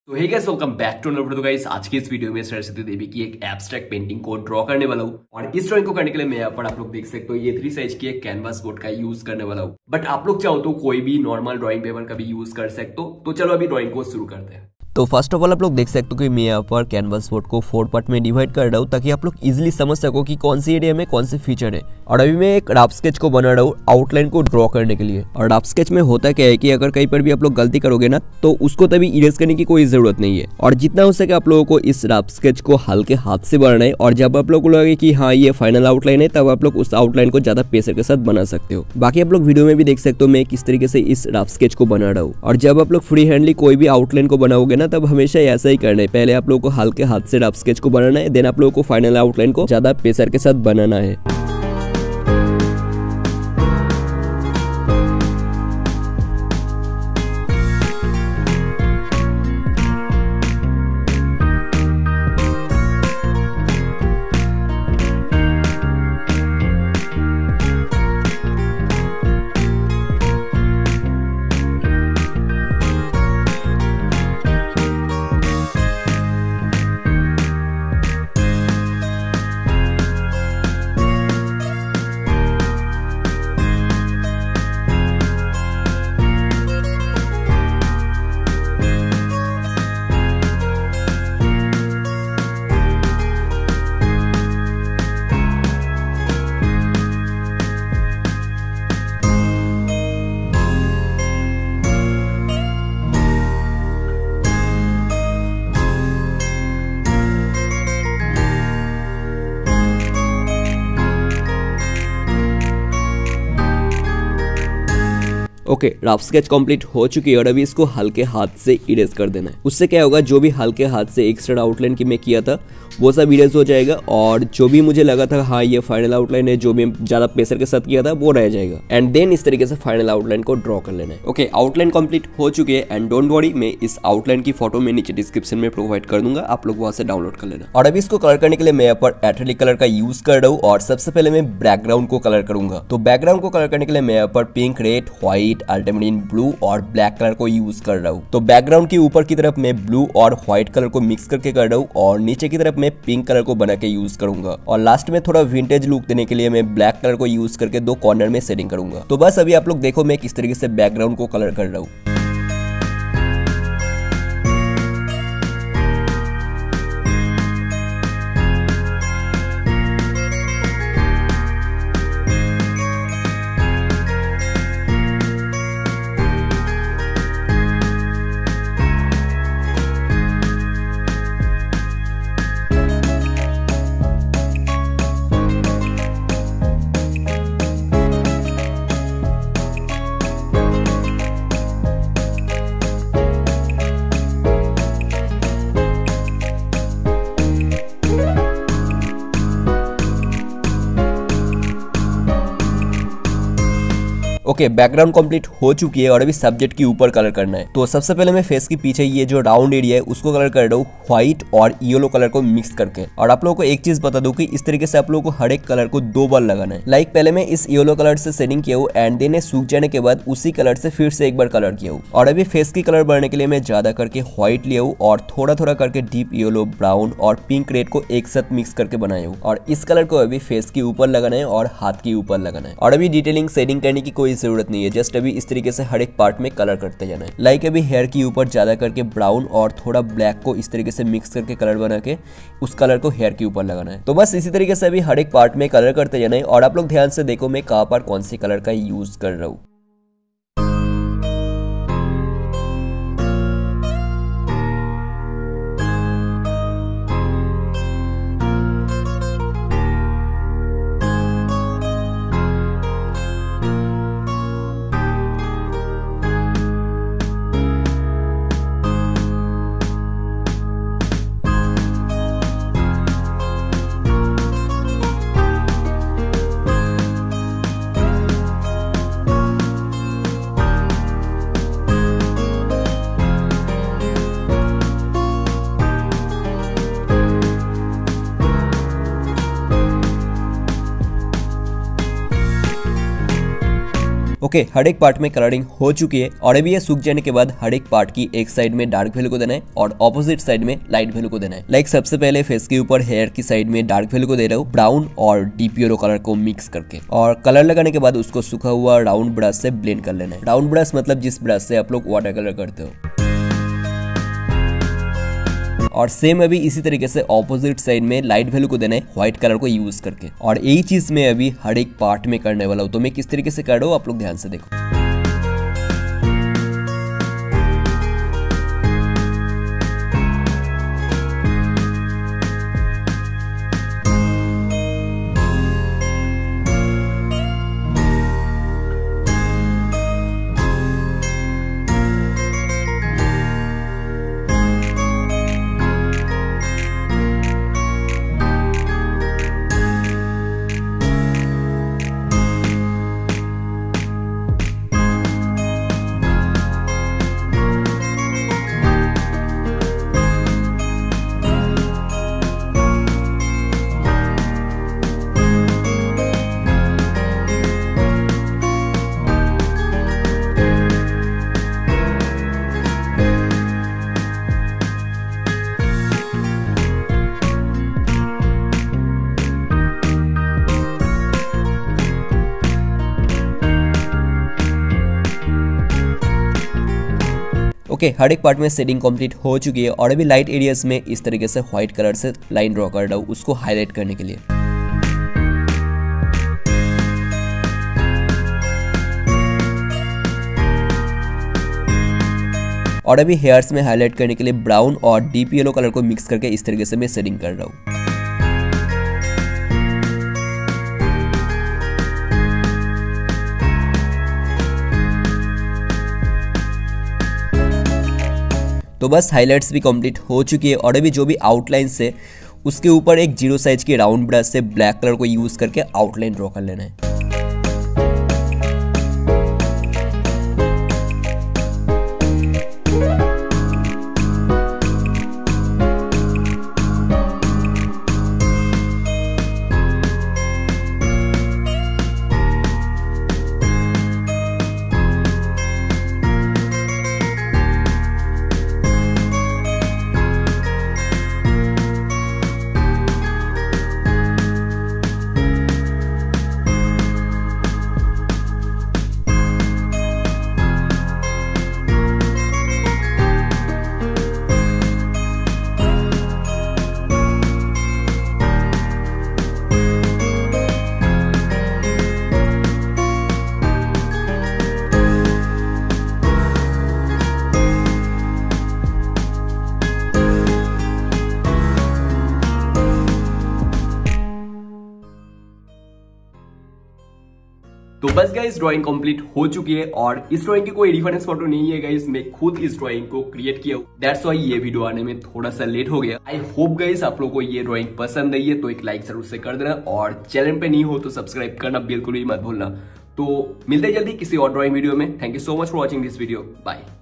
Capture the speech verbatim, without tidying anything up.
तो hey guys, welcome back to another video. तो guys, आज की इस वीडियो में सरस्वती देवी की एक एब्स्ट्रैक्ट पेंटिंग को ड्रॉ करने वाला हूँ। और इस ड्राइंग को करने के लिए मैं यहाँ पर आप लोग देख सकते हो ये थ्री साइज की एक कैनवास बोर्ड का यूज करने वाला हूँ। बट आप लोग चाहो तो कोई भी नॉर्मल ड्राइंग पेपर का भी यूज कर सकते हो। तो चलो अभी ड्राइंग को शुरू करते हैं। तो फर्स्ट ऑफ ऑल आप लोग देख सकते हो कि मैं यहाँ पर कैनवास बोर्ड को फोर पार्ट में डिवाइड कर रहा हूँ ताकि आप लोग इजीली समझ सको कि कौन सी एरिया में कौन से फीचर है। और अभी मैं एक रफ स्केच को बना रहा हूँ आउटलाइन को ड्रॉ करने के लिए। और रफ स्केच में होता क्या है कि अगर कहीं पर भी आप लोग गलती करोगे ना तो उसको तभी इरेज करने की कोई जरूरत नहीं है। और जितना हो सके आप लोगों को इस रफ स्केच को हल्के हाथ से बनाना है। और जब आप लोग को लगे कि हाँ ये फाइनल आउटलाइन है तब आप लोग उस आउटलाइन को ज्यादा पेशर के साथ बना सकते हो। बाकी आप लोग वीडियो में भी देख सकते हो मैं किस तरीके से इस रफ स्केच को बना रहा हूँ। और जब आप लोग फ्री हैंडली कोई भी आउटलाइन को बनाओगे ना तब हमेशा ऐसा ही करना है। पहले आप लोगों को हल्के हाथ से रफ स्केच को बनाना है, देन आप लोगों को फाइनल आउटलाइन को ज्यादा प्रेशर के साथ बनाना है। Okay okay, rough sketch complete हो चुकी है और अभी इसको हल्के हाथ से इरेज कर देना है। उससे क्या होगा, जो भी हल्के हाथ से एक्स्ट्रा आउटलाइन की मैं किया था वो सब इरेज हो जाएगा। और जो भी मुझे लगा था हाँ ये फाइनल आउटलाइन है, जो भी ज्यादा प्रेशर के साथ किया था वो रह जाएगा। एंड देन इस तरीके से फाइनल आउटलाइन को ड्रॉ कर लेना है। ओके okay, आउटलाइन कंप्लीट हो चुकी है। एंड डोंट वरी, मैं इस आउटलाइन की फोटो में नीचे डिस्क्रिप्शन में प्रोवाइड कर दूंगा, आप लोग वहां से डाउनलोड कर लेना। और अभी इसको कलर करने के लिए मैं यहाँ पर एक्रेलिक कलर का यूज कर रहा हूँ। और सबसे पहले मैं बैकग्राउंड को कलर करूंगा। तो बैकग्राउंड को कलर करने के लिए मैं यहाँ पर pink, red, white, alternative blue और ब्लैक कलर को यूज कर रहा हूँ। तो बैकग्राउंड के ऊपर की तरफ मैं ब्लू और व्हाइट कलर को मिक्स करके कर रहा हूँ और नीचे की तरफ मैं पिंक कलर को बना के यूज करूंगा। और लास्ट में थोड़ा विंटेज लुक देने के लिए मैं ब्लैक कलर को यूज करके दो कॉर्नर में सेटिंग करूंगा। तो बस अभी आप लोग देखो मैं किस तरीके से बैकग्राउंड को कलर कर रहा हूँ। ओके okay, बैकग्राउंड कंप्लीट हो चुकी है और अभी सब्जेक्ट के ऊपर कलर करना है। तो सबसे पहले मैं फेस के पीछे ये जो राउंड एरिया है उसको कलर कर रहा हूँ व्हाइट और येलो कलर को मिक्स करके। और आप लोगों को एक चीज बता दूं कि इस तरीके से आप लोगों को हर एक कलर को दो बार लगाना है। लाइक पहले मैं इस येलो कलर से शेडिंग किया हूँ एंड देन सूख जाने के बाद उसी कलर से फिर से एक बार कलर किया हूँ। और अभी फेस की कलर बढ़ने के लिए मैं ज्यादा करके व्हाइट लिया हूँ और थोड़ा थोड़ा करके डीप येलो, ब्राउन और पिंक रेड को एक साथ मिक्स करके बनाया हूँ। और इस कलर को अभी फेस के ऊपर लगाना है और हाथ के ऊपर लगाना है। और अभी डिटेलिंग शेडिंग करने की कोई जरूरत नहीं है, जस्ट अभी इस तरीके से हर एक पार्ट में कलर करते जाना है। लाइक अभी हेयर के ऊपर ज्यादा करके ब्राउन और थोड़ा ब्लैक को इस तरीके से मिक्स करके कलर बना के उस कलर को हेयर के ऊपर लगाना है। तो बस इसी तरीके से अभी हर एक पार्ट में कलर करते जाना है। और आप लोग ध्यान से देखो मैं कहां पर कौन सी कलर का यूज कर रहा हूँ। ओके okay, हर एक पार्ट में कलरिंग हो चुकी है और अभी ये सूख जाने के बाद हर एक पार्ट की एक साइड में डार्क वैल्यू को देना है और ऑपोजिट साइड में लाइट वैल्यू को देना है। लाइक like सबसे पहले फेस के ऊपर हेयर की साइड में डार्क वैल्यू को दे रहा हूँ ब्राउन और डीप येलो कलर को मिक्स करके, और कलर लगाने के बाद उसको सूखा हुआ राउंड ब्रश से ब्लेंड कर लेना है। राउंड ब्रश मतलब जिस ब्रश से आप लोग वाटर कलर करते हो। और सेम अभी इसी तरीके से ऑपोजिट साइड में लाइट वैल्यू को देना है व्हाइट कलर को यूज करके, और यही चीज मैं अभी हर एक पार्ट में करने वाला हूँ। तो मैं किस तरीके से कर रहा हूँ आप लोग ध्यान से देखो। ओके okay, हर एक पार्ट में शेडिंग कंप्लीट हो चुकी है और अभी लाइट एरियाज में इस तरीके से व्हाइट कलर से लाइन ड्रॉ कर रहा हूँ उसको हाईलाइट करने के लिए। और अभी हेयर्स में हाईलाइट करने के लिए ब्राउन और डीप येलो कलर को मिक्स करके इस तरीके से मैं शेडिंग कर रहा हूँ। तो बस हाइलाइट्स भी कंप्लीट हो चुकी है और अभी जो भी आउटलाइंस है उसके ऊपर एक जीरो साइज के राउंड ब्रश से ब्लैक कलर को यूज करके आउटलाइन ड्रॉ कर लेना है। तो बस गाइस ड्राइंग कंप्लीट हो चुकी है और इस ड्राइंग की कोई रेफरेंस फोटो नहीं है गाइस, मैं खुद इस ड्राइंग को क्रिएट किया हूँ। दैट्स व्हाई ये वीडियो आने में थोड़ा सा लेट हो गया। आई होप गाइस आप लोगों को ये ड्राइंग पसंद आई है तो एक लाइक जरूर से कर देना और चैनल पे नहीं हो तो सब्सक्राइब करना बिल्कुल भी मत भूलना। तो मिलते जल्दी किसी और ड्राइंग वीडियो में। Thank you so much for watching this video. Bye.